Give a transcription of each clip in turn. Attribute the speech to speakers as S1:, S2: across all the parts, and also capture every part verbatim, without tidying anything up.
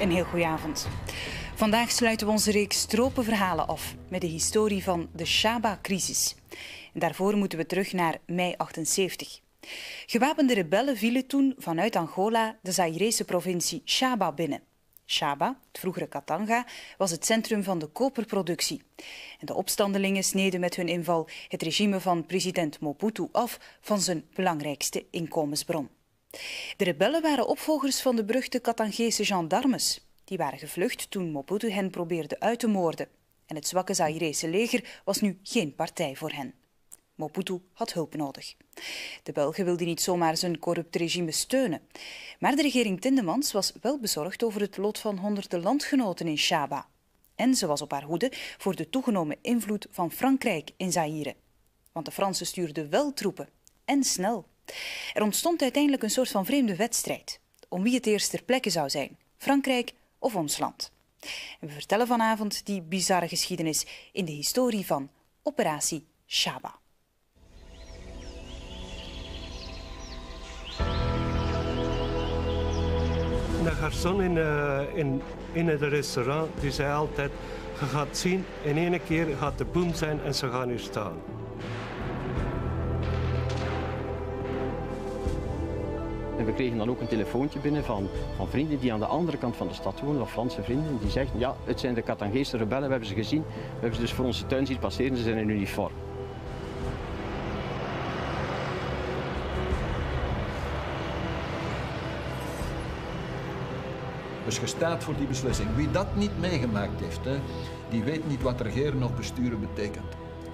S1: Een heel goede avond. Vandaag sluiten we onze reeks tropenverhalen af met de historie van de Shaba-crisis. En daarvoor moeten we terug naar mei achtenzeventig. Gewapende rebellen vielen toen vanuit Angola de Zaïrese provincie Shaba binnen. Shaba, het vroegere Katanga, was het centrum van de koperproductie. En de opstandelingen sneden met hun inval het regime van president Mobutu af van zijn belangrijkste inkomensbron. De rebellen waren opvolgers van de beruchte Katangese gendarmes. Die waren gevlucht toen Mobutu hen probeerde uit te moorden. En het zwakke Zaïrese leger was nu geen partij voor hen. Mobutu had hulp nodig. De Belgen wilden niet zomaar zijn corrupt regime steunen. Maar de regering Tindemans was wel bezorgd over het lot van honderden landgenoten in Shaba. En ze was op haar hoede voor de toegenomen invloed van Frankrijk in Zaïre. Want de Fransen stuurden wel troepen. En snel. Er ontstond uiteindelijk een soort van vreemde wedstrijd. Om wie het eerst ter plekke zou zijn. Frankrijk of ons land. En we vertellen vanavond die bizarre geschiedenis in de historie van Operatie Shaba.
S2: De garçon in, uh, in, in het restaurant die zei altijd: je gaat zien, in één keer gaat de boom zijn en ze gaan hier staan.
S3: En we kregen dan ook een telefoontje binnen van, van vrienden die aan de andere kant van de stad wonen, of Franse vrienden, die zeggen: ja, het zijn de Katangese rebellen, we hebben ze gezien, we hebben ze dus voor onze tuin zien passeren, ze zijn in uniform.
S4: Dus je staat voor die beslissing. Wie dat niet meegemaakt heeft, hè, die weet niet wat regeren of besturen betekent.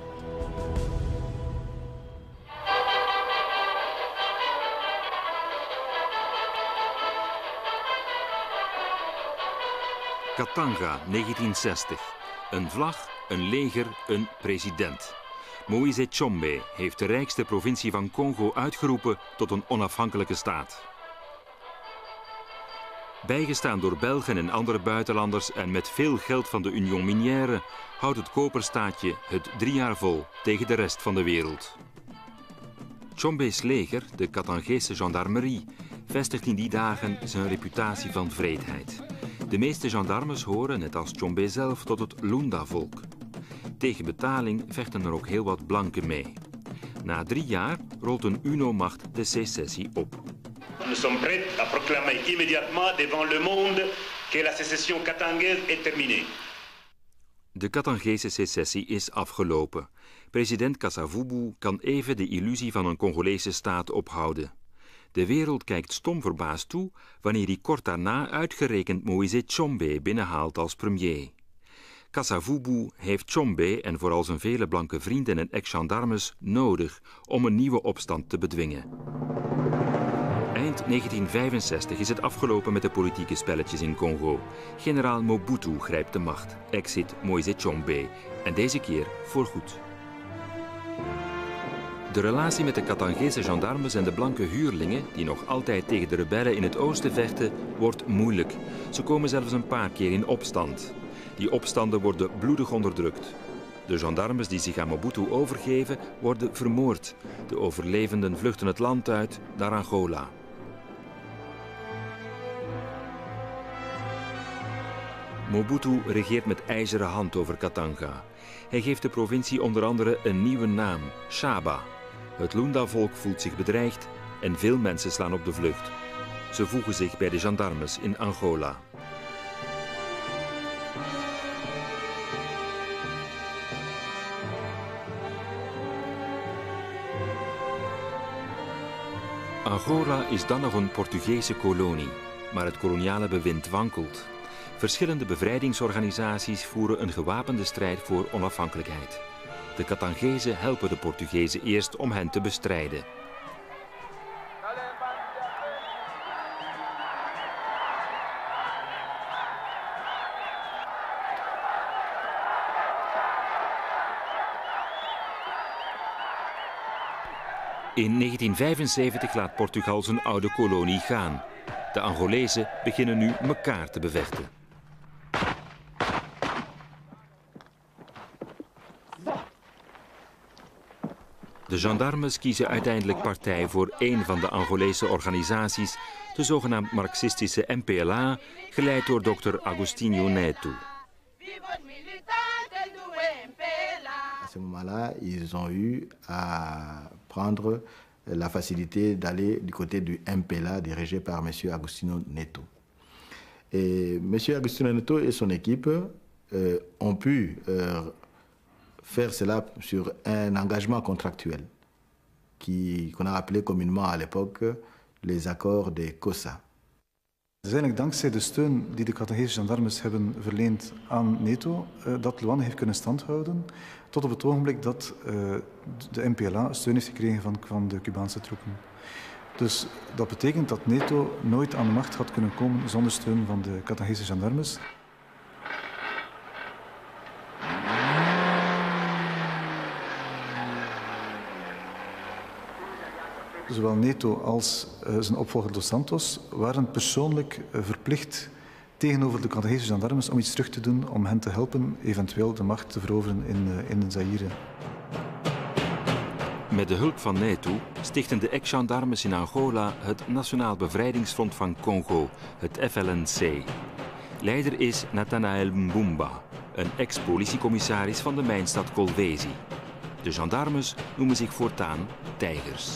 S5: Katanga, negentien zestig. Een vlag, een leger, een president. Moïse Tshombe heeft de rijkste provincie van Congo uitgeroepen tot een onafhankelijke staat. Bijgestaan door Belgen en andere buitenlanders en met veel geld van de Union Minière houdt het koperstaatje het drie jaar vol tegen de rest van de wereld. Tshombe's leger, de Katangese gendarmerie, vestigt in die dagen zijn reputatie van wreedheid. De meeste gendarmes horen, net als Tshombe zelf, tot het Lunda-volk. Tegen betaling vechten er ook heel wat blanken mee. Na drie jaar rolt een U N O-macht de secessie op.
S6: Nous sommes prêts à proclamer immédiatement devant le monde que la sécession katangaise est terminée.
S5: De Katangese secessie is afgelopen. President Kasavubu kan even de illusie van een Congolese staat ophouden. De wereld kijkt stom verbaasd toe wanneer hij kort daarna uitgerekend Moïse Tshombe binnenhaalt als premier. Kasavubu heeft Tshombe en vooral zijn vele blanke vrienden en ex-gendarmes nodig om een nieuwe opstand te bedwingen. Eind negentien vijfenzestig is het afgelopen met de politieke spelletjes in Congo. Generaal Mobutu grijpt de macht, exit Moïse Tshombe, en deze keer voorgoed. De relatie met de Katangese gendarmes en de blanke huurlingen, die nog altijd tegen de rebellen in het oosten vechten, wordt moeilijk. Ze komen zelfs een paar keer in opstand. Die opstanden worden bloedig onderdrukt. De gendarmes die zich aan Mobutu overgeven, worden vermoord. De overlevenden vluchten het land uit naar Angola. Mobutu regeert met ijzeren hand over Katanga. Hij geeft de provincie onder andere een nieuwe naam, Shaba. Het Lunda-volk voelt zich bedreigd en veel mensen slaan op de vlucht. Ze voegen zich bij de gendarmes in Angola. Angola is dan nog een Portugese kolonie, maar het koloniale bewind wankelt. Verschillende bevrijdingsorganisaties voeren een gewapende strijd voor onafhankelijkheid. De Katangezen helpen de Portugezen eerst om hen te bestrijden. In negentien vijfenzeventig laat Portugal zijn oude kolonie gaan. De Angolezen beginnen nu elkaar te bevechten. De gendarmes kiezen uiteindelijk partij voor één van de Angolese organisaties, de zogenaamd marxistische M P L A, geleid door dokter Agostinho Neto.
S7: À ce moment-là, ils ont eu à prendre la facilité d'aller du côté du M P L A dirigé par M. Agostinho Neto. Et M. Agostinho Neto et son équipe euh, ont pu euh, faire cela sur un engagement contractuel qui, qu'on a appelé communément à l'époque les accords de COSA.
S8: Het is eigenlijk dankzij de steun die de Carthagese gendarmes hebben verleend aan Neto uh, dat Luanda heeft kunnen standhouden tot op het ogenblik dat uh, de M P L A steun heeft gekregen van, van de Cubaanse troepen. Dus dat betekent dat Neto nooit aan de macht had kunnen komen zonder steun van de Carthagese gendarmes. Zowel Neto als uh, zijn opvolger Dos Santos waren persoonlijk uh, verplicht tegenover de Carthagese gendarmes om iets terug te doen om hen te helpen eventueel de macht te veroveren in, uh, in Zaïre.
S5: Met de hulp van Neto stichten de ex-gendarmes in Angola het Nationaal Bevrijdingsfront van Congo, het F L N C. Leider is Nathanael Mbumba, een ex-politiecommissaris van de mijnstad Kolwezi. De gendarmes noemen zich voortaan tijgers.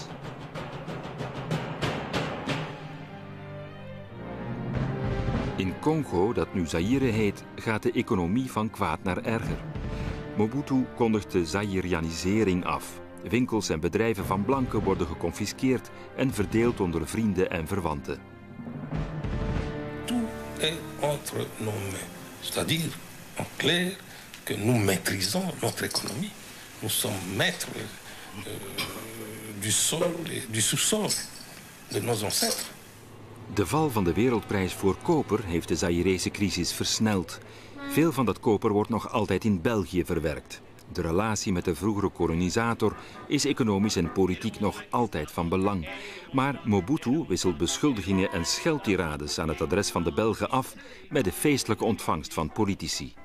S5: In Congo, dat nu Zaïre heet, gaat de economie van kwaad naar erger. Mobutu kondigt de Zaïrianisering af. Winkels en bedrijven van blanken worden geconfiskeerd en verdeeld onder vrienden en verwanten.
S9: Tout est entre nos mains. C'est-à-dire, en clair, que nous maîtrisons notre économie. Nous sommes maîtres euh, du sol et du sous-sol de nos ancêtres.
S5: De val van de wereldprijs voor koper heeft de Zaïrese crisis versneld. Veel van dat koper wordt nog altijd in België verwerkt. De relatie met de vroegere kolonisator is economisch en politiek nog altijd van belang. Maar Mobutu wisselt beschuldigingen en scheldtirades aan het adres van de Belgen af met de feestelijke ontvangst van politici.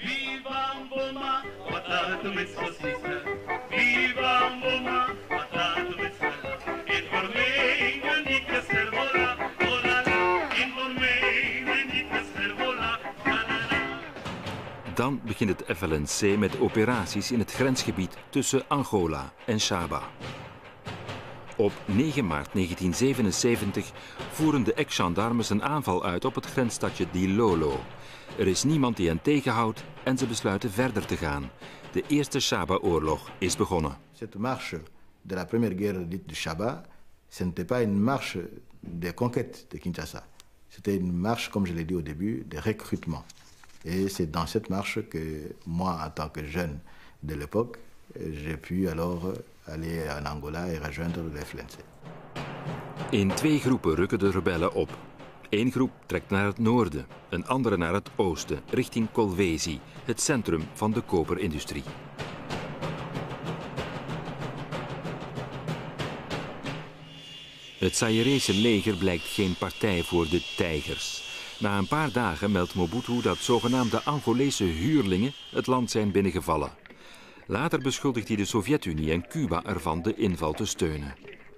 S5: Dan begint het F L N C met operaties in het grensgebied tussen Angola en Shaba. Op negen maart negentien zevenenzeventig voeren de ex-gendarmes een aanval uit op het grensstadje Dilolo. Er is niemand die hen tegenhoudt en ze besluiten verder te gaan. De eerste Shaba-oorlog is begonnen.
S7: Cette marche de la première guerre dite de Shaba, ce n'était pas une marche de conquête de Kinshasa. C'était une marche, comme je l'ai dit au début, de recrutement. Et c'est dans cette marche que moi, en tant que jeune de l'époque, j'ai pu alors aller en Angola et rejoindre le F L N C.
S5: In twee groepen rukken de rebellen op. Eén groep trekt naar het noorden, een andere naar het oosten, richting Kolwezi, het centrum van de koperindustrie. Het Zaïrese leger blijkt geen partij voor de tijgers. Na een paar dagen meldt Mobutu dat zogenaamde Angolese huurlingen het land zijn binnengevallen. Later beschuldigt hij de Sovjet-Unie en Cuba ervan de inval te steunen.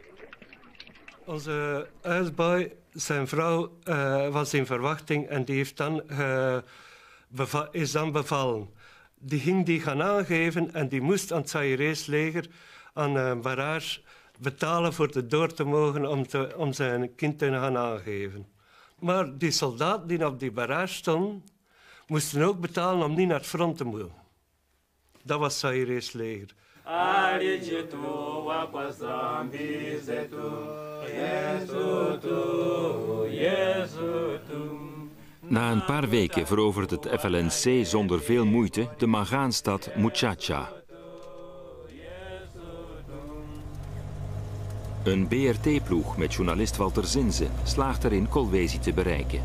S2: Onze huisboy, zijn vrouw, uh, was in verwachting en die heeft dan, uh, beva- is dan bevallen. Die ging die gaan aangeven en die moest aan het Zaïrees leger aan een barrage betalen voor de door te mogen om, te, om zijn kind te gaan aangeven. Maar die soldaten die op die barrage stonden, moesten ook betalen om niet naar het front te moeten. Dat was Zaïrees leger.
S5: Na een paar weken verovert het F L N C zonder veel moeite de Magaanstad Muchacha. Een B R T-ploeg met journalist Walter Zinze slaagt erin Kolwezi te bereiken.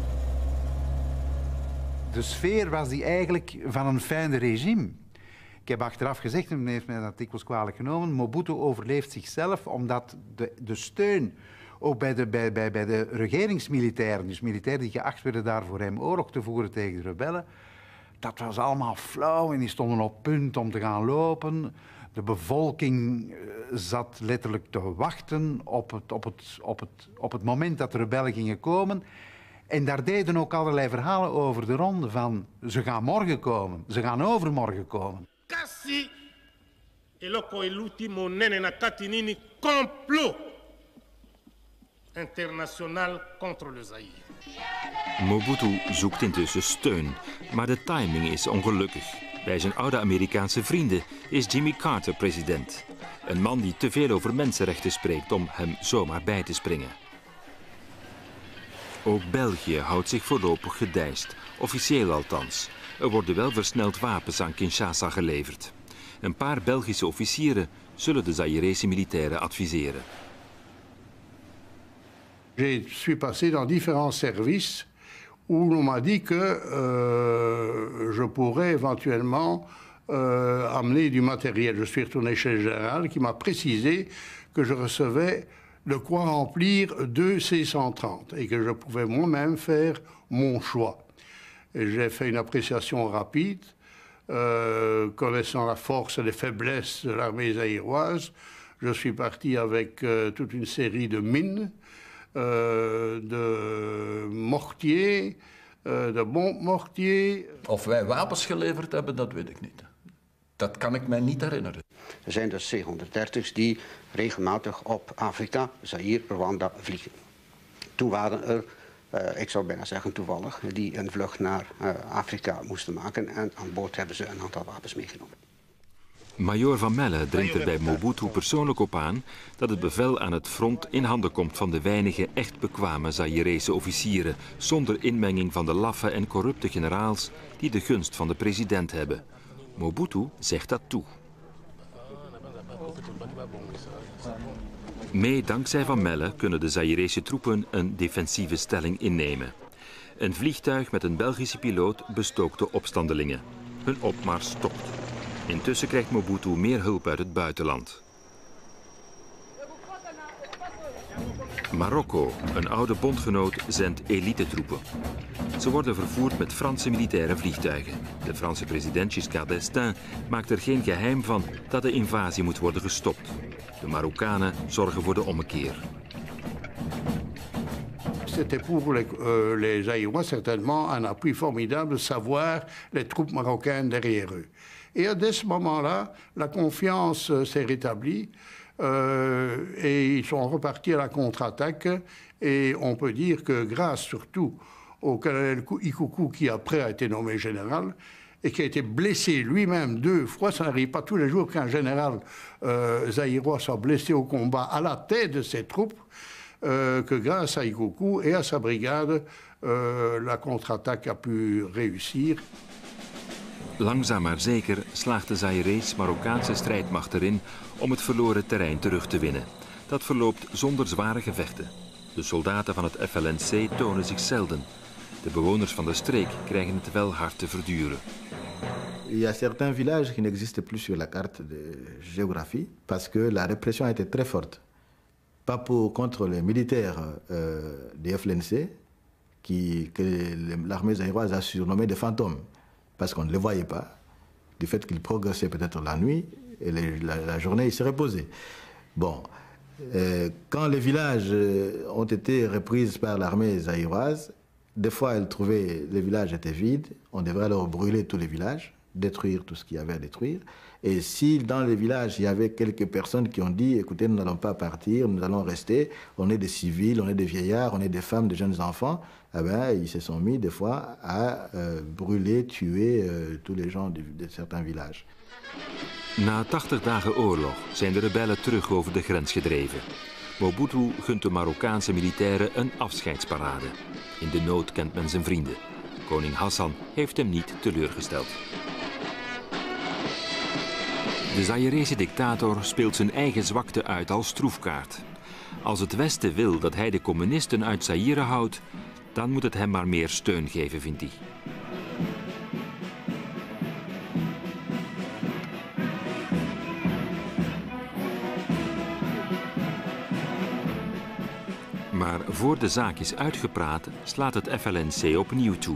S10: De sfeer was die eigenlijk van een fijn regime. Ik heb achteraf gezegd, en men heeft mij dat dikwijls kwalijk genomen, Mobutu overleeft zichzelf omdat de, de steun, ook bij de, bij, bij, bij de regeringsmilitairen, dus militairen die geacht werden daar voor hem oorlog te voeren tegen de rebellen, dat was allemaal flauw en die stonden op punt om te gaan lopen. De bevolking zat letterlijk te wachten op het, op het, op het, op het moment dat de rebellen gingen komen. En daar deden ook allerlei verhalen over de ronde van ze gaan morgen komen, ze gaan overmorgen komen.
S9: Kasi eloko eluti monene na kati nini complot international contre le Zaïre.
S5: Mobutu zoekt intussen steun, maar de timing is ongelukkig. Bij zijn oude Amerikaanse vrienden is Jimmy Carter president. Een man die te veel over mensenrechten spreekt om hem zomaar bij te springen. Ook België houdt zich voorlopig gedijst, officieel althans. Er worden wel versneld wapens aan Kinshasa geleverd. Een paar Belgische officieren zullen de Zaïrese militairen adviseren.
S11: Je suis passé dans différents services où l'on m'a dit que euh, je pourrais éventuellement euh, amener du matériel. Je suis retourné chez le général qui m'a précisé que je recevais de quoi remplir deux C cent trente et que je pouvais moi-même faire mon choix. J'ai fait une appréciation rapide, euh, connaissant la force et les faiblesses de l'armée zaïroise. Je suis parti avec euh, toute une série de mines, euh, de mortiers, uh, de bombmortiers.
S4: Of wij wapens geleverd hebben, dat weet ik niet. Dat kan ik mij niet herinneren.
S12: Er zijn dus C honderddertig's die regelmatig op Afrika, Zaïre, Rwanda vliegen. Toen waren er, uh, ik zou bijna zeggen toevallig, die een vlucht naar uh, Afrika moesten maken en aan boord hebben ze een aantal wapens meegenomen.
S5: Major Van Melle dringt er bij Mobutu persoonlijk op aan dat het bevel aan het front in handen komt van de weinige echt bekwame Zaïrese officieren, zonder inmenging van de laffe en corrupte generaals die de gunst van de president hebben. Mobutu zegt dat toe. Mee dankzij Van Melle kunnen de Zaïrese troepen een defensieve stelling innemen. Een vliegtuig met een Belgische piloot bestookt de opstandelingen. Hun opmars stopt. Intussen krijgt Mobutu meer hulp uit het buitenland. Marokko, een oude bondgenoot, zendt elitetroepen. Ze worden vervoerd met Franse militaire vliegtuigen. De Franse president Giscard d'Estaing maakt er geen geheim van dat de invasie moet worden gestopt. De Marokkanen zorgen voor de ommekeer.
S11: C'était pour les, euh, les Zaïrois certainement un appui formidable de savoir les troupes marocaines derrière eux. Et à ce moment-là, la confiance euh, s'est rétablie euh, et ils sont repartis à la contre-attaque. Et on peut dire que grâce surtout au colonel Ikuku qui après a été nommé général et qui a été blessé lui-même deux fois, ça n'arrive pas tous les jours qu'un général euh, zaïrois soit blessé au combat à la tête de ses troupes, euh, que grâce à Ikuku et à sa brigade, euh, la contre-attaque a pu réussir.
S5: Langzaam maar zeker slaagt de Zaïrees-Marokkaanse strijdmacht erin om het verloren terrein terug te winnen. Dat verloopt zonder zware gevechten. De soldaten van het F L N C tonen zich zelden. De bewoners van de streek krijgen het wel hard te verduren.
S7: Il y a certains villages qui n'existent plus sur la carte de géographie parce que la répression a été très forte. Pas pour, contre les militaires euh, des F L N C qui, que l'armée zaïroise a surnommé des fantômes. Parce qu'on ne les voyait pas, du fait qu'ils progressaient peut-être la nuit, et les, la, la journée, ils se reposaient. Bon, euh, quand les villages ont été repris par l'armée zaïroise, des fois, elle trouvait les villages étaient vides, on devrait alors brûler tous les villages, détruire tout ce qu'il y avait à détruire. Et si dans les villages, il y avait quelques personnes qui ont dit, écoutez, nous n'allons pas partir, nous allons rester, on est des civils, on est des vieillards, on est des femmes, des jeunes enfants, eh bien, ils se sont mis des fois à euh, brûler, tuer euh, tous les gens de, de certains villages.
S5: Na tachtig dagen oorlog zijn de rebellen terug over de grens gedreven. Mobutu gunt de Marokkaanse militairen een afscheidsparade. In de nood kent men zijn vrienden. Koning Hassan heeft hem niet teleurgesteld. De Zaïrese dictator speelt zijn eigen zwakte uit als troefkaart. Als het Westen wil dat hij de communisten uit Zaïre houdt, dan moet het hem maar meer steun geven, vindt hij. Maar voor de zaak is uitgepraat, slaat het F L N C opnieuw toe.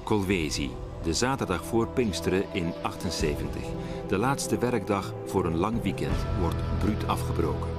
S5: Kolwezi, de zaterdag voor Pinksteren in achtenzeventig. De laatste werkdag voor een lang weekend wordt bruut afgebroken.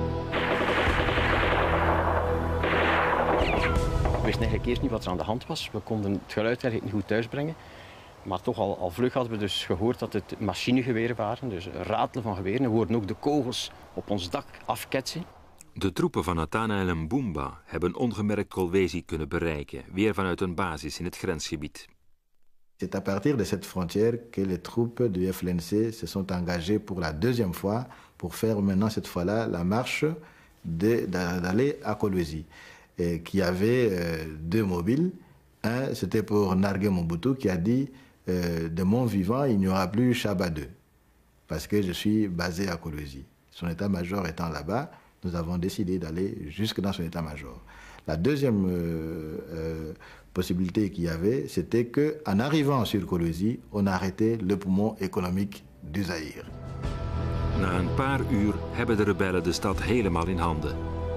S3: We wisten eigenlijk eerst niet wat er aan de hand was. We konden het geluid eigenlijk niet goed thuisbrengen. Maar toch al, al vlug hadden we dus gehoord dat het machinegeweren waren. Dus ratelen van geweren. We hoorden ook de kogels op ons dak afketsen.
S5: De troepen van Nathanael Mbumba hebben ongemerkt Kolwezi kunnen bereiken. Weer vanuit een basis in het grensgebied.
S7: C'est à partir de cette frontière que les troupes du F L N C se sont engagées pour la deuxième fois pour faire maintenant cette fois-là la marche d'aller à Kolwezi. Et qui avait euh, deux mobiles. Un, c'était pour Nargué Mobutu qui a dit euh, de mon vivant, il n'y aura plus Chaba deux, parce que je suis basé à Kolwezi. Son état-major étant là-bas, nous avons décidé d'aller jusque dans son état-major. La deuxième euh, euh, possibilité qu'il y avait, c'était qu'en arrivant sur Kolwezi, on arrêtait le poumon économique du Zaïre.
S5: Na een paar uur hebben de rebellen de stad helemaal in handen.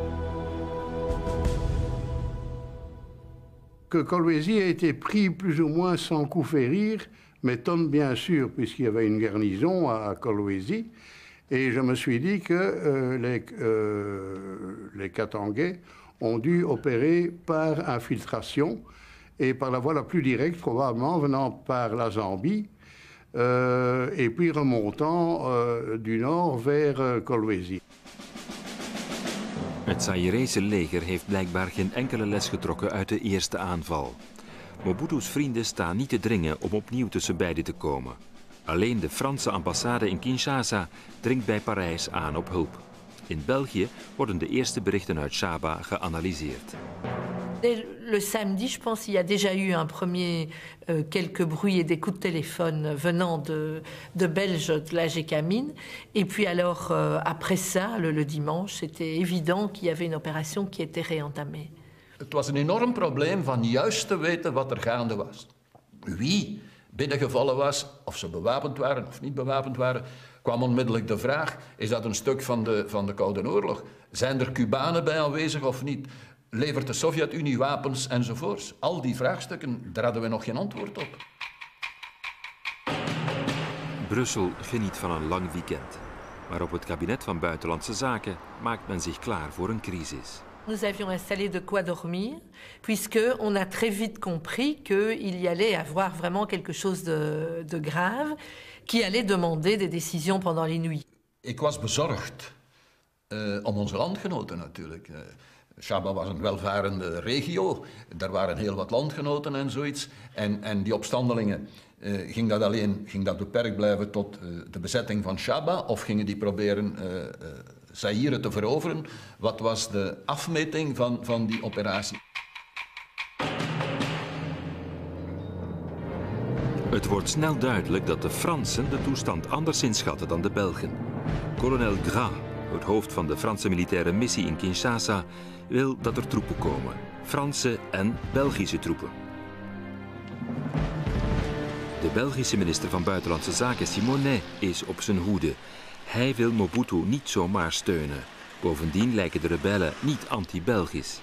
S11: Que Kolwezi a été pris plus ou moins sans coup férir m'étonne bien sûr, puisqu'il y avait une garnison à, à Kolwezi. Et je me suis dit que euh, les, euh, les Katangais ont dû opérer par infiltration et par la voie la plus directe, probablement venant par la Zambie, euh, et puis remontant euh, du nord vers euh, Kolwezi.
S5: Het Zaïrese leger heeft blijkbaar geen enkele les getrokken uit de eerste aanval. Mobutu's vrienden staan niet te dringen om opnieuw tussen beiden te komen. Alleen de Franse ambassade in Kinshasa dringt bij Parijs aan op hulp. In België worden de eerste berichten uit Chaba geanalyseerd.
S13: Le samedi, je pense, il y a déjà eu un premier, euh, quelques bruits et des coups de téléphone venant de, de Belges de la Gécamine. Et puis alors, euh, après ça, le, le dimanche, c'était évident qu'il y avait une opération qui était réentamée.
S4: Het was een enorm probleem van juist te weten wat er gaande was. Wie binnengevallen was, of ze bewapend waren of niet bewapend waren, kwam onmiddellijk de vraag, is dat een stuk van de, van de Koude Oorlog? Zijn er Cubanen bij aanwezig of niet? Levert de Sovjet-Unie wapens enzovoorts? Al die vraagstukken, daar hadden we nog geen antwoord op.
S5: Brussel geniet van een lang weekend. Maar op het kabinet van Buitenlandse Zaken maakt men zich klaar voor een crisis.
S13: Nous avions installé de quoi dormir, puisqu'on a très vite compris qu'il y allait avoir vraiment quelque chose de, de grave, qui allait demander des décisions pendant les nuits.
S4: Ik was bezorgd uh, om onze landgenoten natuurlijk. Uh, Chaba was een welvarende regio, daar waren heel wat landgenoten en zoiets. En, en die opstandelingen, uh, ging dat alleen ging dat beperkt blijven tot uh, de bezetting van Chaba, of gingen die proberen uh, uh, Zaïre te veroveren? Wat was de afmeting van, van die operatie?
S5: Het wordt snel duidelijk dat de Fransen de toestand anders inschatten dan de Belgen. Kolonel Gras, het hoofd van de Franse militaire missie in Kinshasa, wil dat er troepen komen. Franse en Belgische troepen. De Belgische minister van Buitenlandse Zaken, Simonet, is op zijn hoede. Hij wil Mobutu niet zomaar steunen. Bovendien lijken de rebellen niet anti-Belgisch.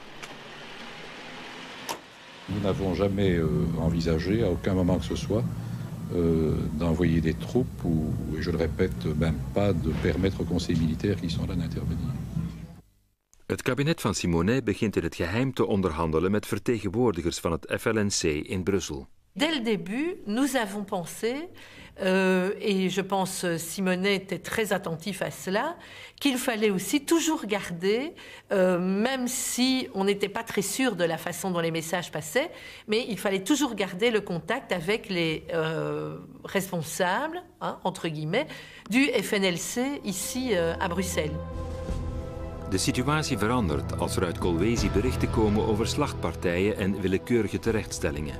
S14: Nous n'avons jamais euh, envisagé, à aucun moment que ce soit, euh, d'envoyer des troupes ou, et je le répète, même pas de permettre aux conseils militaires qui sont là d'intervenir.
S5: Het kabinet van Simonet begint in het geheim te onderhandelen met vertegenwoordigers van het F L N C in Brussel.
S13: Dès le début, nous avons pensé, euh, et je pense Simonet était très attentif à cela, qu'il fallait aussi toujours garder, euh, même si on n'était pas très sûr de la façon dont les messages passaient, mais il fallait toujours garder le contact avec les euh, responsables, hein, entre guillemets, du F N L C ici euh, à Bruxelles.
S5: De situatie verandert als er uit Kolwezi berichten komen over slachtpartijen en willekeurige terechtstellingen.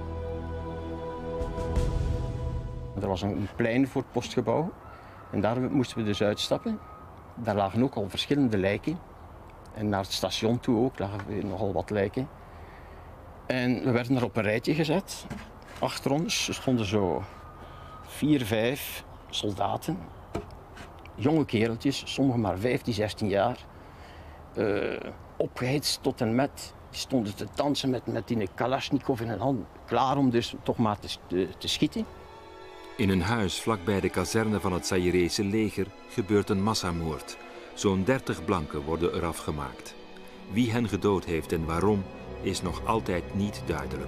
S3: Er was een plein voor het postgebouw en daar moesten we dus uitstappen. Daar lagen ook al verschillende lijken. En naar het station toe ook lagen weer nogal wat lijken. En we werden er op een rijtje gezet. Achter ons stonden zo vier, vijf soldaten. Jonge kereltjes, sommigen maar vijftien, zestien jaar. Uh, opgehitst tot en met. Die stonden te dansen met, met die Kalashnikov in hun hand, klaar om dus toch maar te, te, te schieten.
S5: In een huis vlakbij de kazerne van het Zaïrese leger gebeurt een massamoord. Zo'n dertig blanken worden eraf gemaakt. Wie hen gedood heeft en waarom is nog altijd niet duidelijk.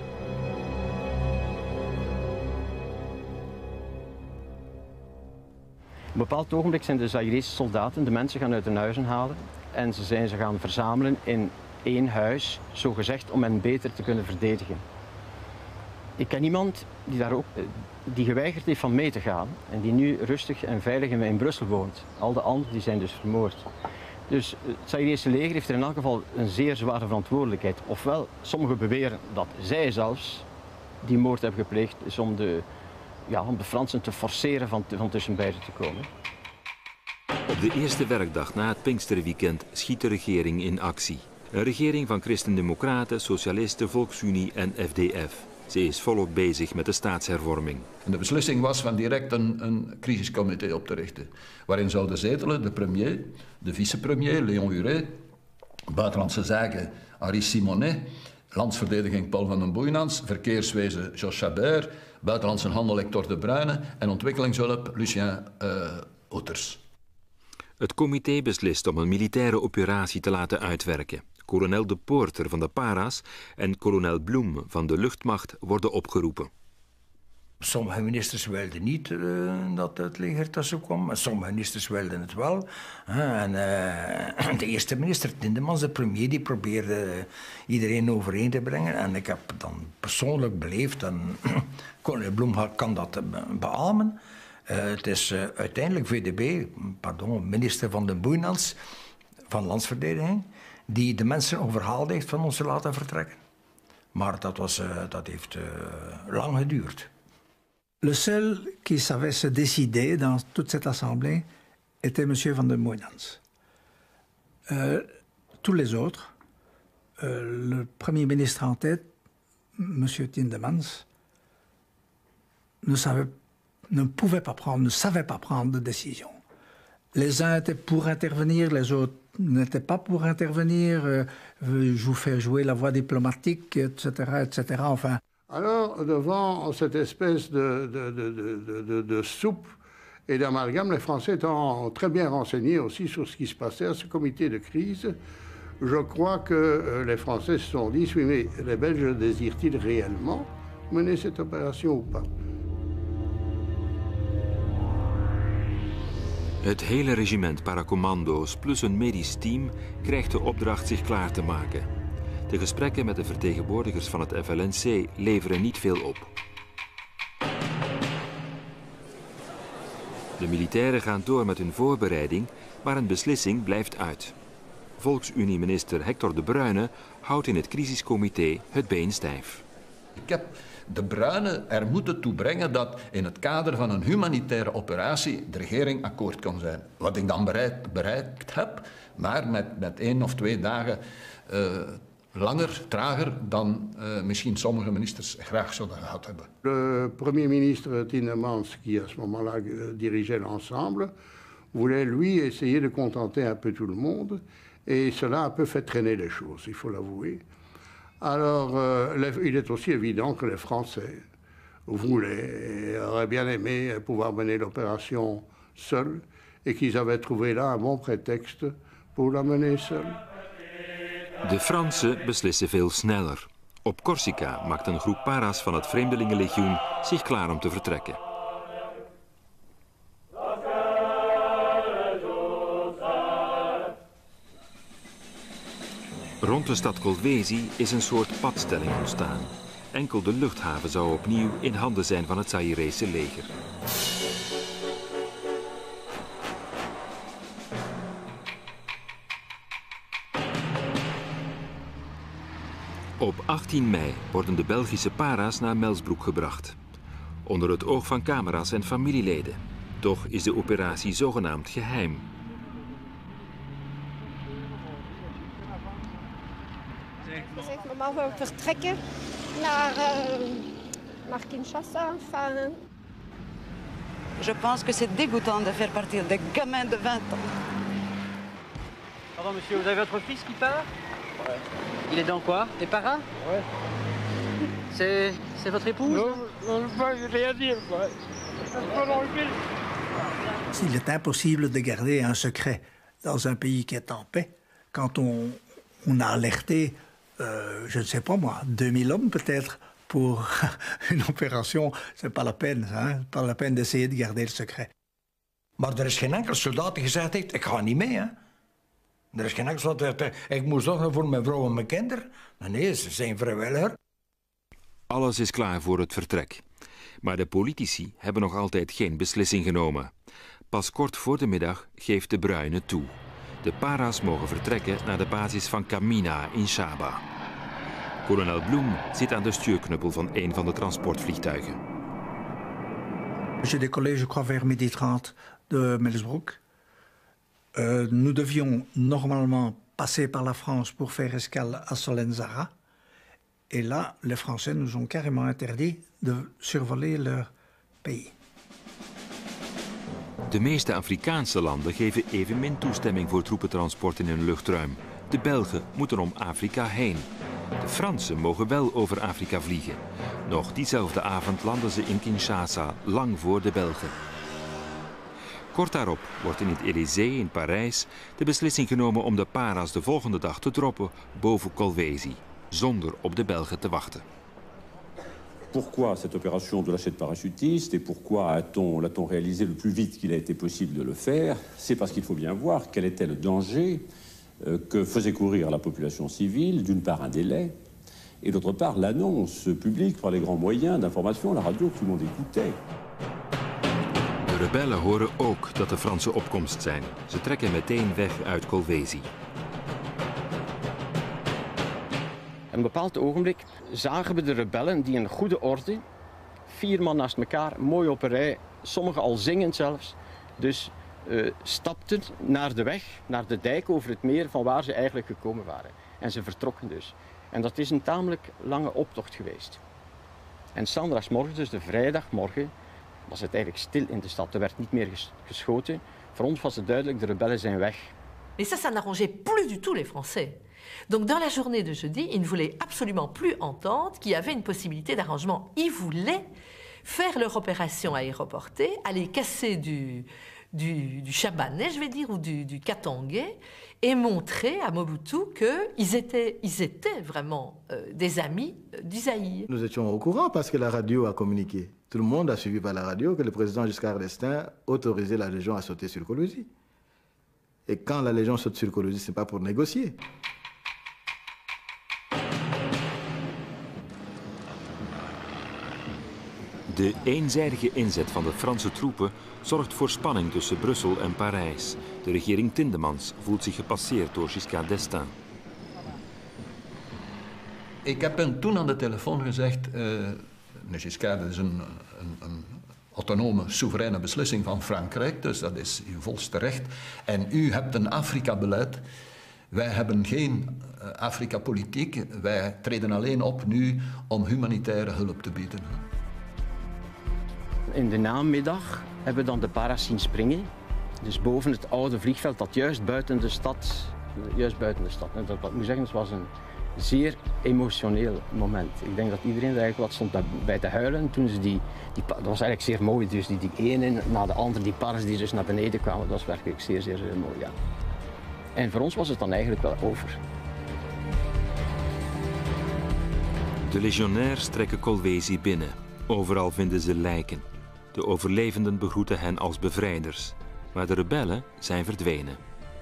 S3: Op een bepaald ogenblik zijn de Zaïrese soldaten de mensen gaan uit hun huizen halen en ze zijn ze gaan verzamelen in één huis, zogezegd om hen beter te kunnen verdedigen. Ik ken iemand die daar ook die geweigerd heeft van mee te gaan en die nu rustig en veilig in, in Brussel woont. Al de anderen die zijn dus vermoord. Dus het Zaïrese leger heeft er in elk geval een zeer zware verantwoordelijkheid. Ofwel, sommigen beweren dat zij zelfs die moord hebben gepleegd, dus om de, ja, om de Fransen te forceren van, van tussen beiden te komen.
S5: Op de eerste werkdag na het Pinksterweekend schiet de regering in actie. Een regering van Christen-Democraten, Socialisten, Volksunie en F D F. Ze is volop bezig met de staatshervorming.
S4: En de beslissing was van direct een, een crisiscomité op te richten. Waarin zouden zetelen de premier, de vicepremier, Léon Huré, buitenlandse zaken, Henri Simonet, landsverdediging Paul van den Boeynans, verkeerswezen Jos Chabert, buitenlandse handel Hector de Bruyne en ontwikkelingshulp Lucien uh, Oeters.
S5: Het comité beslist om een militaire operatie te laten uitwerken. Kolonel de Poorter van de Para's en kolonel Bloem van de luchtmacht worden opgeroepen.
S15: Sommige ministers wilden niet uh, dat het leger tussen kwam, en sommige ministers wilden het wel. Uh, en, uh, de eerste minister, Tindemans, de premier, die probeerde iedereen overeen te brengen. En ik heb dan persoonlijk beleefd, en kolonel Bloem kan dat beamen. Uh, het is uh, uiteindelijk V D B, pardon, minister van den Boeynans, van Landsverdediging, die de mensen overhaald heeft van ons te laten vertrekken. Maar dat, was, uh, dat heeft uh, lang geduurd.
S16: Le seul qui savait se décider dans toute cette assemblée était M. van den Boeynans. Euh, tous les autres, euh, le premier ministre en tête, M. Tindemans, ne, savait, ne pouvait pas prendre, ne savait pas prendre de décision. Les uns étaient pour intervenir, les autres n'étaient pas pour intervenir. Euh, je vous fais jouer la voie diplomatique, et cetera, et cetera. Enfin.
S11: Alors, devant cette espèce de, de, de, de, de, de soupe et d'amalgame, les Français étant très bien renseignés aussi sur ce qui se passait à ce comité de crise, je crois que les Français se sont dit, oui, mais les Belges désirent-ils réellement mener cette opération ou pas?
S5: Het hele regiment paracommando's plus een medisch team krijgt de opdracht zich klaar te maken. De gesprekken met de vertegenwoordigers van het F L N C leveren niet veel op. De militairen gaan door met hun voorbereiding, maar een beslissing blijft uit. Volksunie-minister Hector de Bruyne houdt in het crisiscomité het been stijf.
S4: Ik heb de Bruyne er moeten toe brengen dat in het kader van een humanitaire operatie de regering akkoord kon zijn. Wat ik dan bereid, bereikt heb, maar met, met één of twee dagen uh, langer, trager dan uh, misschien sommige ministers graag zouden gehad hebben.
S11: Le premier ministre Tindemans, qui à ce moment-là dirigeait l'ensemble, voulait lui essayer de contenter un peu tout le monde, et cela a un peu fait traîner les choses, il faut l'avouer. Alors, euh, les, il est aussi évident que les Français voulaient et auraient bien aimé pouvoir mener l'opération seuls et qu'ils avaient trouvé là un bon prétexte pour la mener seuls.
S5: De Fransen beslissen veel sneller. Op Corsica maakt een groep para's van het Vreemdelingenlegioen zich klaar om te vertrekken. Rond de stad Kolwezi is een soort padstelling ontstaan. Enkel de luchthaven zou opnieuw in handen zijn van het Zaïrese leger. Op achttien mei worden de Belgische para's naar Melsbroek gebracht. Onder het oog van camera's en familieleden. Toch is de operatie zogenaamd geheim.
S17: We mogen vertrekken naar, uh, naar Kinshasa. Enfin.
S18: Je pense que c'est dégoûtant de faire partir des gamins de vingt ans.
S19: Pardon monsieur, vous avez votre fils qui part?
S18: Ouais.
S19: Il est dans quoi? Les paras?
S20: Ouais.
S19: C'est c'est votre épouse?
S20: Non, non, je ne peux rien dire, quoi. Je peux l'enlever.
S16: Il est impossible de garder un secret dans un pays qui est en paix. Quand on, on a alerté, euh, je ne sais pas moi, deux mille hommes peut-être pour une opération, c'est pas la peine, hein? Pas la peine d'essayer de garder le secret.
S15: Maar er is geen enkel soldaat die gezegd heeft, ik ga niet mee. Hè? Er is geen enkel soldaat die zegt, ik moet zorgen voor mijn vrouw en mijn kinderen. Nee, ze zijn vrijwilliger.
S5: Alles is klaar voor het vertrek. Maar de politici hebben nog altijd geen beslissing genomen. Pas kort voor de middag geeft de Bruyne toe. De para's mogen vertrekken naar de basis van Kamina in Shaba. Kolonel Bloem zit aan de stuurknuppel van een van de transportvliegtuigen.
S16: J'ai décollé, je crois, vers midi trente de Melsbroek. Euh, nous devions normalement passer par la France pour faire escale à Solenzara. Et là, les Français nous ont carrément interdit de survoler leur pays.
S5: De meeste Afrikaanse landen geven evenmin toestemming voor troepentransport in hun luchtruim. De Belgen moeten om Afrika heen. De Fransen mogen wel over Afrika vliegen. Nog diezelfde avond landen ze in Kinshasa, lang voor de Belgen. Kort daarop wordt in het Élysée in Parijs de beslissing genomen om de para's de volgende dag te droppen boven Kolwezi, zonder op de Belgen te wachten.
S21: Pourquoi cette opération de lâcher de parachutistes et pourquoi a-t-on, l'a-t-on réalisé le plus vite qu'il a été possible de le faire? C'est parce qu'il faut bien voir quel était le danger euh, que faisait courir la population civile, d'une part un délai, et d'autre part l'annonce publique par les grands moyens d'information, la radio que tout le monde écoutait.
S5: De rebellen horen ook dat de Fransen opkomst zijn. Ze trekken meteen weg uit Kolwezi.
S3: Op een bepaald ogenblik zagen we de rebellen die in goede orde, vier man naast elkaar, mooi op een rij, sommigen al zingend zelfs, dus uh, stapten naar de weg, naar de dijk over het meer van waar ze eigenlijk gekomen waren. En ze vertrokken dus. En dat is een tamelijk lange optocht geweest. En zondagsmorgen, dus de vrijdagmorgen, was het eigenlijk stil in de stad. Er werd niet meer geschoten. Voor ons was het duidelijk, de rebellen zijn weg.
S13: Et ça, ça n'arrangeait plus du tout les Français. Donc dans la journée de jeudi, ils ne voulaient absolument plus entendre qu'il y avait une possibilité d'arrangement. Ils voulaient faire leur opération aéroportée, aller casser du, du, du Chabanais, je vais dire, ou du, du Katangais, et montrer à Mobutu qu'ils étaient, ils étaient vraiment euh, des amis du Zaïre.
S7: Nous étions au courant parce que la radio a communiqué. Tout le monde a suivi par la radio que le président Giscard d'Estaing autorisait la Légion à sauter sur Kolwezi. Et quand la Légion saute sur Kolwezi, ce n'est pas pour négocier.
S5: De eenzijdige inzet van de Franse troepen zorgt voor spanning tussen Brussel en Parijs. De regering Tindemans voelt zich gepasseerd door Giscard d'Estaing.
S4: Ik heb hem toen aan de telefoon gezegd, uh, Giscard, dat is een, een, een autonome, soevereine beslissing van Frankrijk, dus dat is uw volste recht. En u hebt een Afrika-beleid. Wij hebben geen uh, Afrika-politiek, wij treden alleen op nu om humanitaire hulp te bieden.
S3: In de namiddag hebben we dan de para's zien springen. Dus boven het oude vliegveld dat juist buiten de stad, juist buiten de stad. En dat, wat ik moet zeggen, het was een zeer emotioneel moment. Ik denk dat iedereen er eigenlijk wat stond bij te huilen toen ze die, die dat was eigenlijk zeer mooi, dus die, die ene na de andere, die para's die dus naar beneden kwamen, dat was werkelijk zeer, zeer, zeer mooi, ja. En voor ons was het dan eigenlijk wel over.
S5: De legionairs trekken Kolwezi binnen. Overal vinden ze lijken. De overlevenden begroeten hen als bevrijders. Maar de rebellen zijn verdwenen.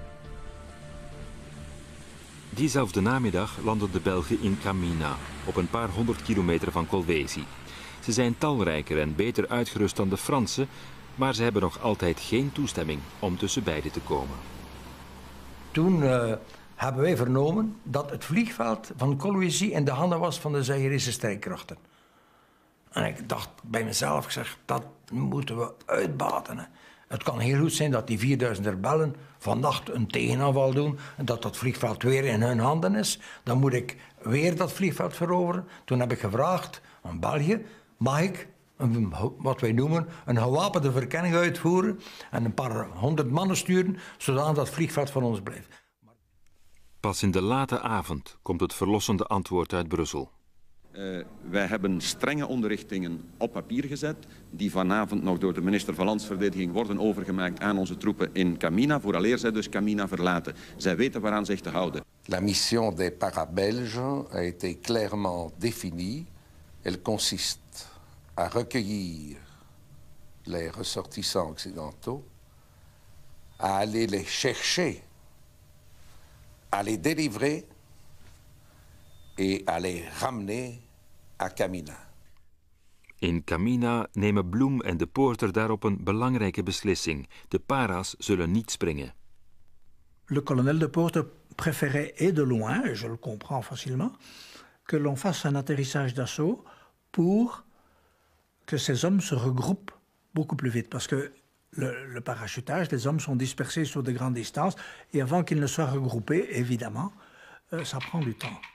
S5: Diezelfde namiddag landen de Belgen in Kamina, op een paar honderd kilometer van Kolwezi. Ze zijn talrijker en beter uitgerust dan de Fransen, maar ze hebben nog altijd geen toestemming om tussen beiden te komen.
S15: Toen uh, hebben wij vernomen dat het vliegveld van Kolwezi in de handen was van de Zaïrische strijdkrachten. En ik dacht bij mezelf, ik zeg, dat moeten we uitbaten. Het kan heel goed zijn dat die vierduizend rebellen vannacht een tegenaanval doen en dat dat vliegveld weer in hun handen is. Dan moet ik weer dat vliegveld veroveren. Toen heb ik gevraagd aan België, mag ik een, wat wij noemen een gewapende verkenning uitvoeren en een paar honderd mannen sturen, zodat dat vliegveld van ons blijft.
S5: Pas in de late avond komt het verlossende antwoord uit Brussel.
S1: Uh, wij hebben strenge onderrichtingen op papier gezet, die vanavond nog door de minister van Landsverdediging worden overgemaakt aan onze troepen in Kamina, vooraleer zij dus Kamina verlaten. Zij weten waaraan zich te houden.
S22: La mission des para-belges a été clairement définie. Elle consiste à recueillir les ressortissants occidentaux, à aller les chercher, à les délivrer et à les ramener à Kamina.
S5: In Kamina nemen Blum en de Poorter daarop een belangrijke beslissing. De para's zullen niet springen.
S16: Le colonel de Poorter préférait, et de loin, et je le comprends facilement, que l'on fasse un atterrissage d'assaut pour que ces hommes se regroupent beaucoup plus vite. Parce que le, le parachutage, les hommes sont dispersés sur de grandes distances, et avant qu'ils ne soient regroupés, évidemment, euh, ça prend du temps.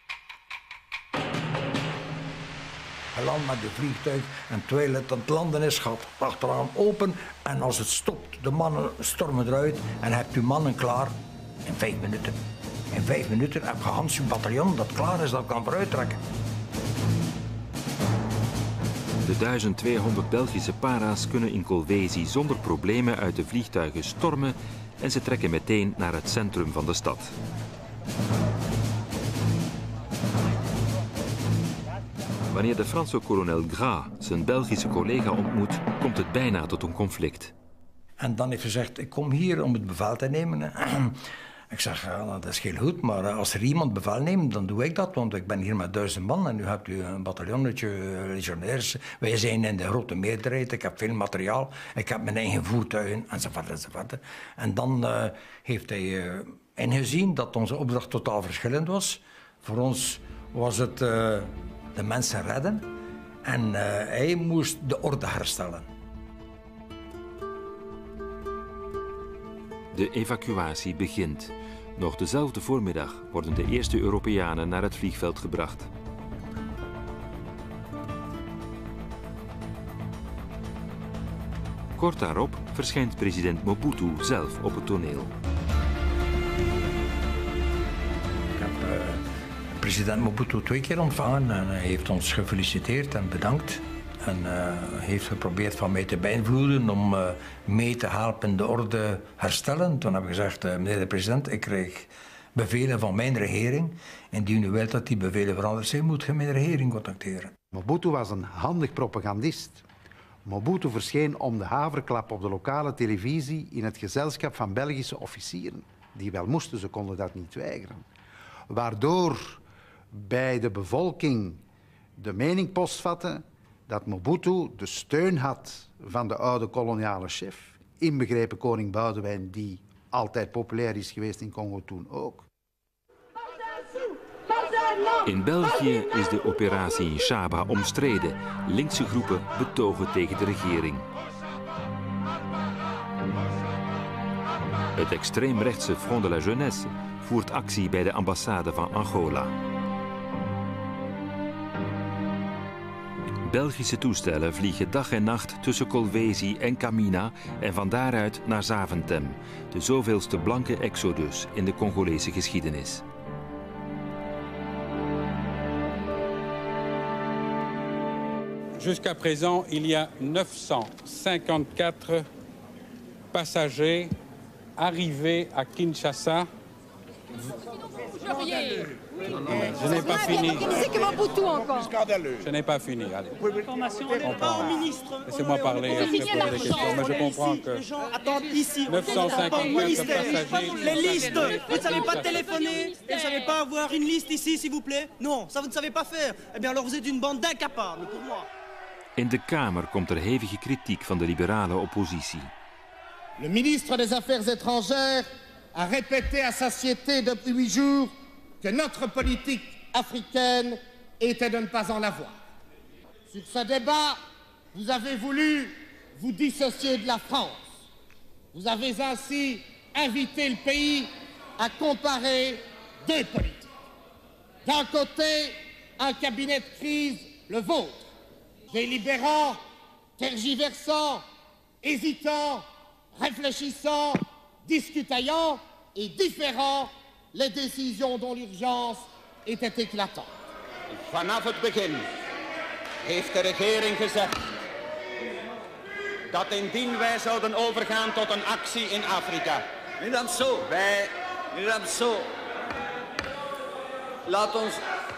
S15: Je landt met de vliegtuig en terwijl het aan het landen is, gaat het achteraan open. En als het stopt, de mannen stormen eruit en hebt u mannen klaar in vijf minuten. In vijf minuten heb je Hans uw bataljon dat klaar is, dat kan vooruit trekken.
S5: De duizend tweehonderd Belgische para's kunnen in Kolwezi zonder problemen uit de vliegtuigen stormen en ze trekken meteen naar het centrum van de stad. Wanneer de Franse kolonel Gras zijn Belgische collega ontmoet, komt het bijna tot een conflict.
S15: En dan heeft hij gezegd, ik kom hier om het bevel te nemen. Ik zeg, ja, dat is heel goed, maar als er iemand bevel neemt, dan doe ik dat. Want ik ben hier met duizend man en nu hebt u een bataljonnetje legionairs. Wij zijn in de grote meerderheid, ik heb veel materiaal, ik heb mijn eigen voertuigen, enzovoort, enzovoort. En dan uh, heeft hij uh, ingezien dat onze opdracht totaal verschillend was. Voor ons was het uh, de mensen redden en uh, hij moest de orde herstellen.
S5: De evacuatie begint. Nog dezelfde voormiddag worden de eerste Europeanen naar het vliegveld gebracht. Kort daarop verschijnt president Mobutu zelf op het toneel.
S15: Ik heb uh, president Mobutu twee keer ontvangen en hij heeft ons gefeliciteerd en bedankt. En uh, heeft geprobeerd van mij te beïnvloeden om uh, mee te helpen de orde herstellen. Toen heb ik gezegd, uh, meneer de president, ik krijg bevelen van mijn regering. Indien u wilt dat die bevelen veranderd zijn, moet je mijn regering contacteren.
S10: Mobutu was een handig propagandist. Mobutu verscheen om de haverklap op de lokale televisie in het gezelschap van Belgische officieren. Die wel moesten, ze konden dat niet weigeren. Waardoor bij de bevolking de mening postvatte dat Mobutu de steun had van de oude koloniale chef, inbegrepen koning Boudewijn, die altijd populair is geweest in Congo toen ook.
S5: In België is de operatie in Shaba omstreden. Linkse groepen betogen tegen de regering. Het extreemrechtse Front de la Jeunesse voert actie bij de ambassade van Angola. Belgische toestellen vliegen dag en nacht tussen Kolwezi en Kamina en van daaruit naar Zaventem, de zoveelste blanke exodus in de Congolese geschiedenis.
S23: Jusqu'à présent, il y a neuf cent cinquante-quatre passagers arrivés à Kinshasa. Je n'ai pas fini. Je n'ai pas fini. Allez. Laissez-moi parler après poser des questions. Mais je comprends que neuf cent cinquante-quatre passagers.
S24: Les listes. Vous ne savez pas téléphoner. Vous ne savez pas avoir une liste ici, s'il vous plaît. Non, ça vous ne savez pas faire. Eh bien alors vous êtes une bande d'incapables pour moi.
S5: In de Kamer komt er hevige kritiek van de liberale oppositie.
S25: Le ministre des Affaires étrangères a répété à satiété depuis huit jours que notre politique africaine était de ne pas en avoir. Sur ce débat, vous avez voulu vous dissocier de la France. Vous avez ainsi invité le pays à comparer deux politiques. D'un côté, un cabinet de crise, le vôtre, délibérant, tergiversant, hésitant, réfléchissant, discutaillant et différent les décisions dont l'urgence était éclatante.
S2: Vanaf het begin heeft de regering gezegd dat indien wij zouden overgaan tot een actie in Afrika,
S6: Meneer Damso,
S2: wij...
S6: Meneer Damso, laat ons...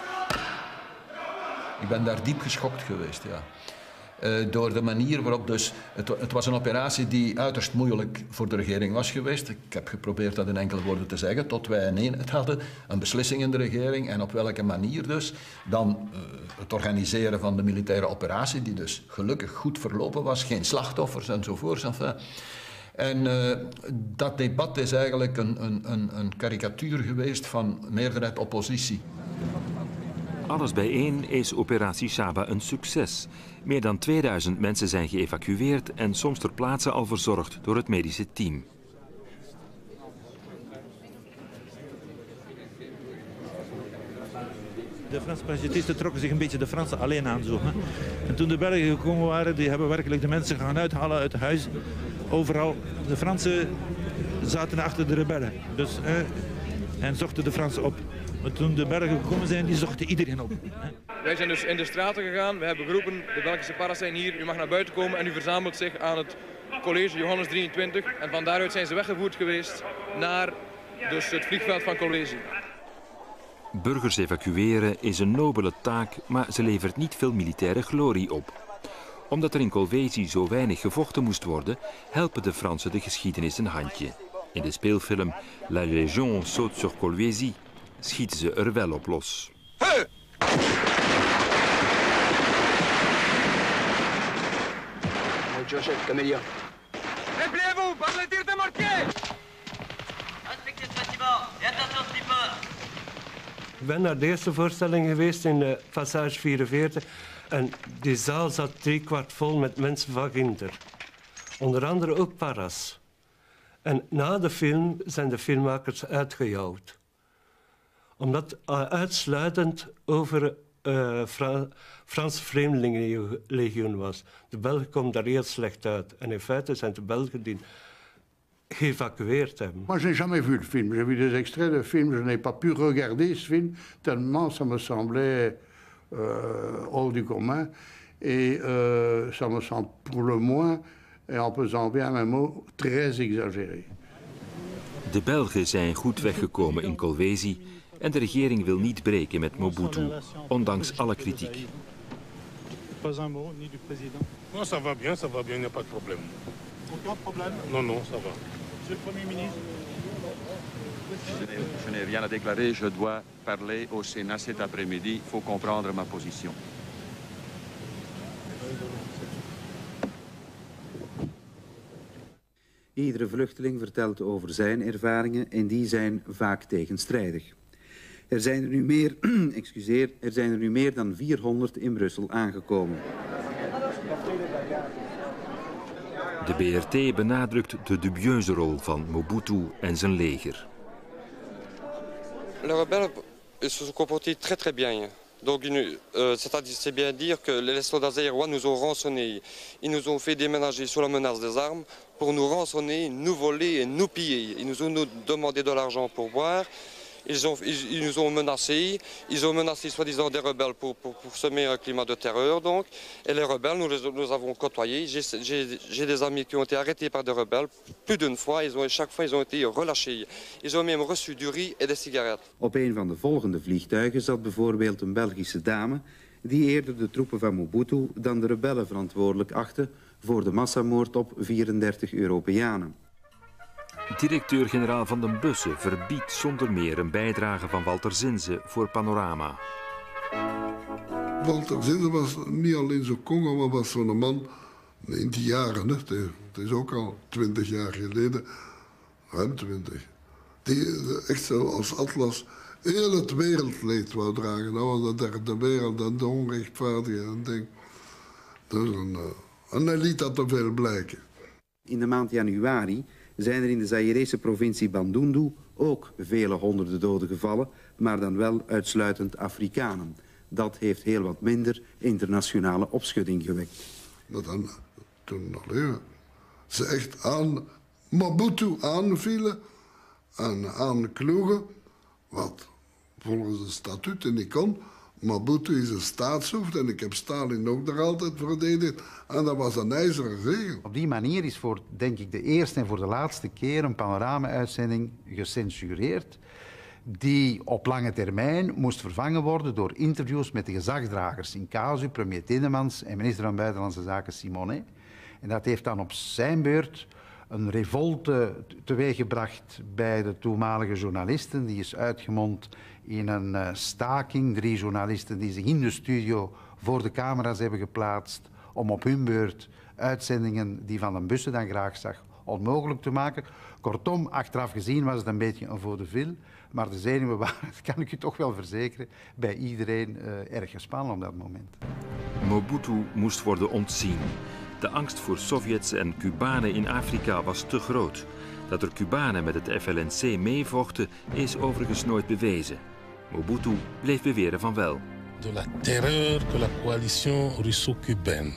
S4: Ik ben daar diep geschokt geweest, ja. Uh, door de manier waarop dus... Het, het was een operatie die uiterst moeilijk voor de regering was geweest. Ik heb geprobeerd dat in enkele woorden te zeggen, tot wij een eenheid hadden, een beslissing in de regering en op welke manier dus. Dan uh, het organiseren van de militaire operatie, die dus gelukkig goed verlopen was, geen slachtoffers enzovoorts. Enfin. En uh, dat debat is eigenlijk een, een, een, een karikatuur geweest van meerderheid-oppositie.
S5: Alles bijeen is operatie Shaba een succes. Meer dan tweeduizend mensen zijn geëvacueerd en soms ter plaatse al verzorgd door het medische team.
S8: De Franse parachutisten trokken zich een beetje de Fransen alleen aan. Zo, hè. En toen de Belgen gekomen waren, die hebben werkelijk de mensen gaan uithalen uit het huis. Overal. De Fransen zaten achter de rebellen. Dus, hè, en zochten de Fransen op. Maar toen de Belgen gekomen zijn, die zochten iedereen op.
S9: Wij zijn dus in de straten gegaan. We hebben geroepen, de Belgische paras zijn hier. U mag naar buiten komen en u verzamelt zich aan het college Johannes drieëntwintig. En van daaruit zijn ze weggevoerd geweest naar dus het vliegveld van Kolwezi.
S5: Burgers evacueren is een nobele taak, maar ze levert niet veel militaire glorie op. Omdat er in Kolwezi zo weinig gevochten moest worden, helpen de Fransen de geschiedenis een handje. In de speelfilm La Légion saute sur Kolwezi schieten ze er wel op los.
S6: Hey!
S19: Joseph, Camélia.
S6: Repliez-vous, par le tir de mortier!
S19: Respectez het bâtiment et attention sniper.
S12: Ik ben naar de eerste voorstelling geweest in uh, Passage vierenveertig en die zaal zat driekwart vol met mensen van Ginder. Onder andere ook paras. En na de film zijn de filmmakers uitgejouwd. Omdat uh, uitsluitend over uh, Fra Franse Vreemdelingenlegioen was. De Belgen komen daar heel slecht uit. En in feite zijn de Belgen die geëvacueerd hebben.
S11: Moi, je n'ai jamais vu le film. J'ai vu des extraits de film. Je n'ai pas pu regarder ce film tellement ça me semblait euh, hors du commun. Et euh, ça me semble pour le moins, et en pesant bien mes mots, très exagéré.
S5: De Belgen zijn goed weggekomen in Kolwezi en de regering wil niet breken met Mobutu, ondanks alle kritiek.
S8: Pas un mot, ni du président.
S26: Non, ça va bien, ça va bien, il n'y a pas de problème.
S8: Aucun problème?
S26: Non, non, ça va.
S8: Monsieur le Premier ministre.
S1: Je n'ai rien à déclarer, je dois parler au Sénat cet après-midi. Il faut comprendre ma position.
S27: Iedere vluchteling vertelt over zijn ervaringen en die zijn vaak tegenstrijdig. Er zijn er nu meer, excuseer, er zijn er nu meer dan vierhonderd in Brussel aangekomen.
S5: De B R T benadrukt de dubieuze rol van Mobutu en zijn leger.
S28: Les rebelles se sont comportés très très bien. Donc, euh, c'est bien dire que les soldats zaïrois nous ont rançonnés. Ils nous ont fait déménager sous la menace des armes pour nous rançonner, nous voler et nous piller. Ils nous ont nous demandé de l'argent pour boire. Ils, ont, ils, ils nous ont menacés. Ils ont menacé soi-disant des rebelles pour, pour, pour semer un climat de terreur. Donc. Et les rebelles, nous les nous avons côtoyés. J'ai des amis qui ont été arrêtés par des rebelles plus d'une fois. Ils ont, chaque fois, ils ont été relâchés. Ils ont même reçu du riz et des cigarettes.
S27: Op een van de volgende vliegtuigen zat bijvoorbeeld een Belgische dame die eerder de troepen van Mobutu dan de rebellen verantwoordelijk achtte voor de massamoord op vierendertig Europeanen.
S5: Directeur-generaal Van den Bussen verbiedt zonder meer een bijdrage van Walter Zinze voor Panorama.
S29: Walter Zinze was niet alleen zo'n Congo, maar was zo'n man, negentien jaren, hè. Het is ook al twintig jaar geleden, ruim twintig, die echt zo als atlas heel het wereldleed wou dragen. Dat was de derde wereld, dat de onrechtvaardige en ding. Dus een, en hij liet dat te veel blijken.
S27: In de maand januari zijn er in de Zaïrese provincie Bandundu ook vele honderden doden gevallen, maar dan wel uitsluitend Afrikanen. Dat heeft heel wat minder internationale opschudding gewekt.
S29: Dat dan, toen allee, ze echt aan Mobutu aanvielen en aankloegen, wat volgens de statuten niet kon. Mobutu is een staatshoofd en ik heb Stalin ook daar altijd verdedigd. En dat was een ijzeren zegel.
S10: Op die manier is voor, denk ik, de eerste en voor de laatste keer een panorama-uitzending gecensureerd, die op lange termijn moest vervangen worden door interviews met de gezagsdragers in casu, premier Tindemans en minister van Buitenlandse Zaken Simonet. En dat heeft dan op zijn beurt een revolte teweeggebracht bij de toenmalige journalisten. Die is uitgemond in een uh, staking. Drie journalisten die zich in de studio voor de camera's hebben geplaatst om op hun beurt uitzendingen die Van den Bussen dan graag zag onmogelijk te maken. Kortom, achteraf gezien was het een beetje een vaudeville, maar de zenuwen waren, dat kan ik u toch wel verzekeren, bij iedereen uh, erg gespannen op dat moment.
S5: Mobutu moest worden ontzien. De angst voor Sovjets en Cubanen in Afrika was te groot. Dat er Cubanen met het F L N C meevochten is overigens nooit bewezen. Mobutu bleef beweren van wel.
S3: De la terreur que la coalition russo-cubaine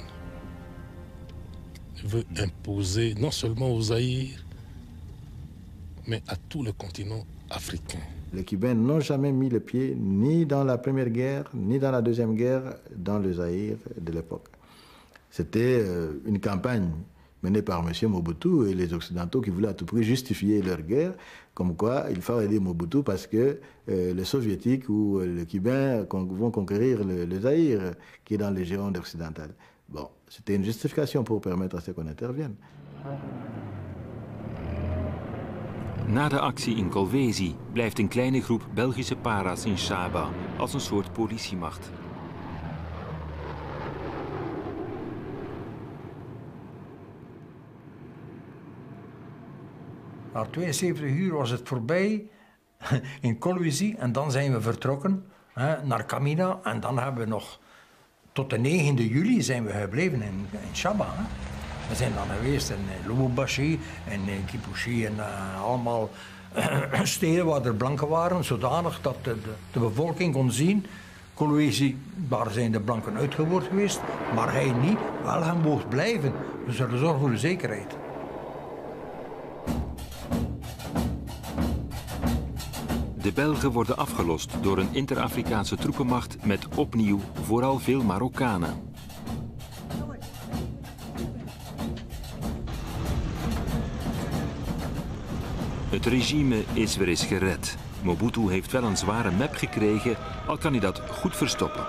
S3: veut imposer non seulement au Zaïre, mais à tout le continent africain.
S7: Les Cubains n'ont jamais mis le pied ni dans la première guerre, ni dans la deuxième guerre dans le Zaïre de l'époque. C'était euh, une campagne menée par M. Mobutu et les Occidentaux qui voulaient à tout prix justifier leur guerre, comme quoi il fallait aider Mobutu parce que euh, les Soviétiques ou euh, les Cubains vont conquérir le, le Zaïre, qui est dans les Girondes occidentales. Bon, c'était une justification pour permettre à ce qu'on intervienne.
S5: Na de actie in Kolwezi blijft een kleine groep Belgische para's in Shaba als een soort politiemacht.
S15: Na tweeënzeventig uur was het voorbij in Kolwezi en dan zijn we vertrokken hè, naar Kamina en dan hebben we nog tot de negende juli zijn we gebleven in, in Shaba. Hè. We zijn dan geweest in Lubumbashi en in Kipushi en uh, allemaal uh, steden waar er blanken waren, zodanig dat de, de, de bevolking kon zien. Kolwezi, daar zijn de blanken uitgewoord geweest, maar hij niet. Wel, hij mocht blijven. We zullen zorgen voor de zekerheid.
S5: De Belgen worden afgelost door een inter-Afrikaanse troepenmacht met opnieuw vooral veel Marokkanen. Het regime is weer eens gered. Mobutu heeft wel een zware mep gekregen, al kan hij dat goed verstoppen.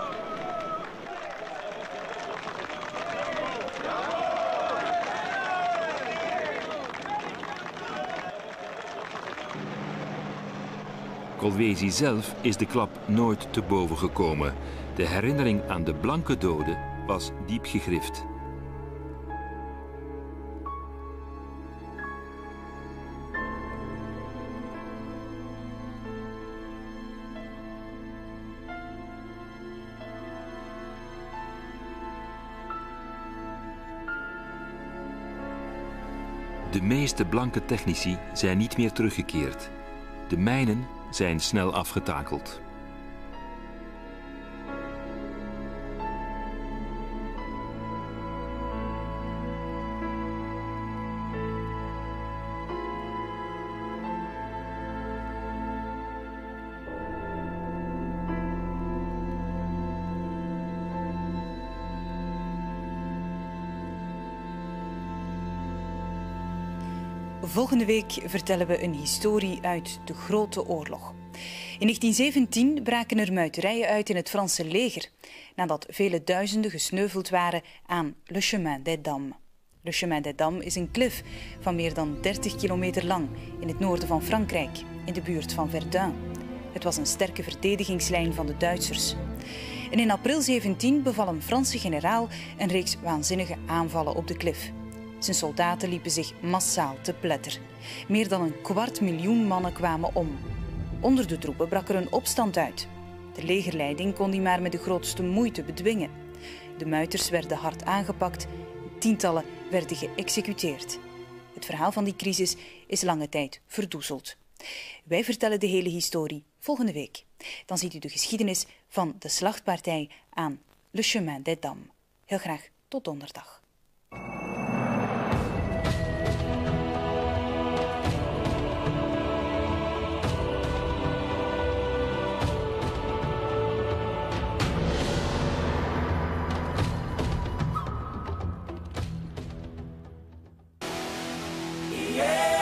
S5: Kolwezi zelf is de klap nooit te boven gekomen. De herinnering aan de blanke doden was diep gegrift. De meeste blanke technici zijn niet meer teruggekeerd. De mijnen zijn snel afgetakeld.
S13: Volgende week vertellen we een historie uit de Grote Oorlog. In negentien zeventien braken er muiterijen uit in het Franse leger, nadat vele duizenden gesneuveld waren aan Le Chemin des Dames. Le Chemin des Dames is een klif van meer dan dertig kilometer lang in het noorden van Frankrijk, in de buurt van Verdun. Het was een sterke verdedigingslijn van de Duitsers. En in april zeventien beval een Franse generaal een reeks waanzinnige aanvallen op de klif. Zijn soldaten liepen zich massaal te pletter. Meer dan een kwart miljoen mannen kwamen om. Onder de troepen brak er een opstand uit. De legerleiding kon die maar met de grootste moeite bedwingen. De muiters werden hard aangepakt, tientallen werden geëxecuteerd. Het verhaal van die crisis is lange tijd verdoezeld. Wij vertellen de hele historie volgende week. Dan ziet u de geschiedenis van de slachtpartij aan Le Chemin des Dames. Heel graag tot donderdag.